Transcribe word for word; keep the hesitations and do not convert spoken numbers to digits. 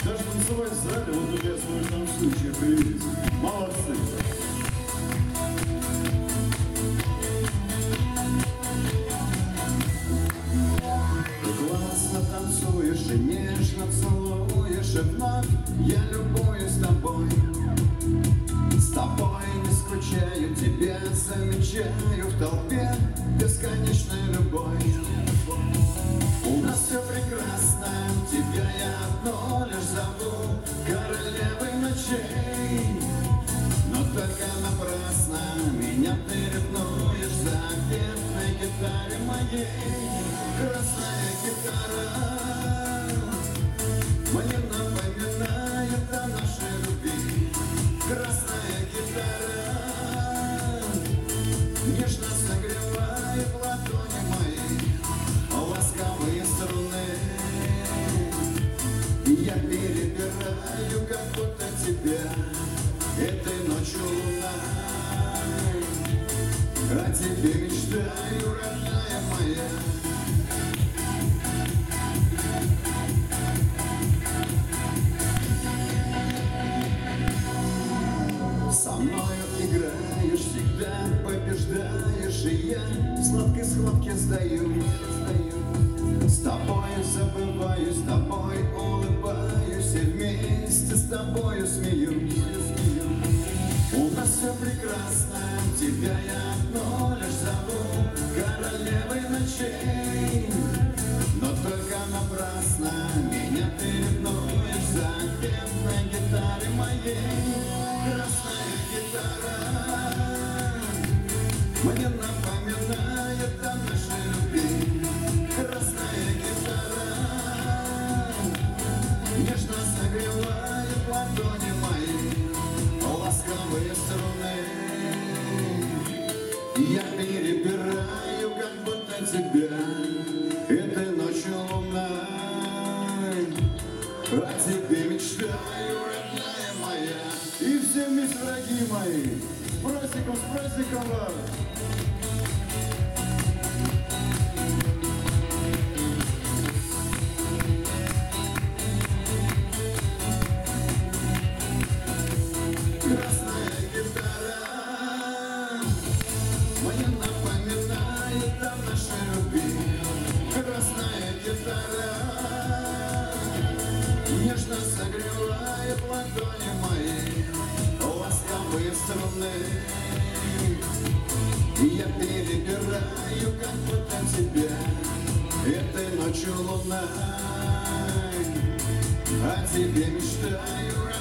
Даже танцевать в зале, вот тут я свою танцующую появились. Молодцы. Ты классно танцуешь и нежно целуешь, и вновь я любуюсь тобой. С тобой не скучаю, тебя замечаю в толпе бесконечной любовь. У нас все прекрасно, тебя я одно лишь зову королевой ночей. Но только напрасно меня ты ревнуешь за бедной гитаре моей. Красная гитара мне напоминает о нашей любви. Красная гитара нежно согревает ладони мои, ласковые струны. Я перебираю, как будто тебя этой ночью луной. О тебе мечтаю, родная моя. Со мною играешь, всегда побеждаешь, и я в сладкой схватке сдаю. С тобой забываю, с тобой улыбаюсь, и вместе с тобою смеюсь. У нас все прекрасно, тебя я одно лишь зову королевой ночей. Но только напрасно меня ты ревнуешь за бедной гитаре моей. Красная гитара мне напоминает о нашей любви. Красная гитара нежно согревает ладони мои, ласковые струны. Я перебираю, как будто тебя этой ночью луной. О тебе мечтаю, родная моя. И все вместе, дорогие мои, с праздником, с праздником вас! Красная гитара мне напоминает о нашей любви. Красная гитара нежно согревает ладони мои, ласковые струны. Я перебираю, как будто тебя этой ночью луной. О тебе мечтаю.